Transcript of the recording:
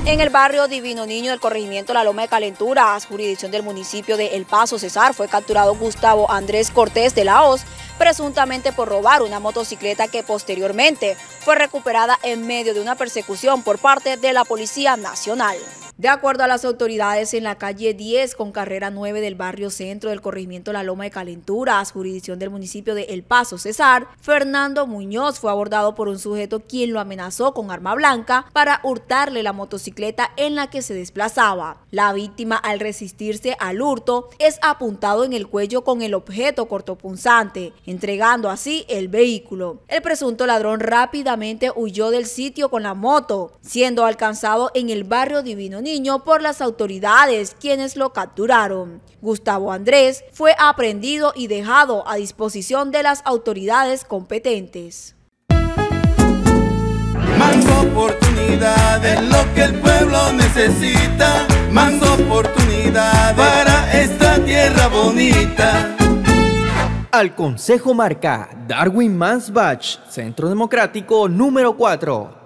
En el barrio Divino Niño del corregimiento La Loma de Calenturas, jurisdicción del municipio de El Paso, Cesar, fue capturado Gustavo Andrés Cortés de la Hoz, presuntamente por robar una motocicleta que posteriormente fue recuperada en medio de una persecución por parte de la Policía Nacional. De acuerdo a las autoridades, en la calle 10 con carrera 9 del barrio centro del corregimiento La Loma de Calenturas, jurisdicción del municipio de El Paso, Cesar, Fernando Muñoz fue abordado por un sujeto quien lo amenazó con arma blanca para hurtarle la motocicleta en la que se desplazaba. La víctima, al resistirse al hurto, es apuntado en el cuello con el objeto cortopunzante, entregando así el vehículo. El presunto ladrón rápidamente huyó del sitio con la moto, siendo alcanzado en el barrio Divino Niño por las autoridades, quienes lo capturaron. Gustavo Andrés fue aprehendido y dejado a disposición de las autoridades competentes. Mango Oportunidad es lo que el pueblo necesita. Mango Oportunidad para esta tierra bonita. Al Consejo marca Darwin Mansbach, Centro Democrático número 4.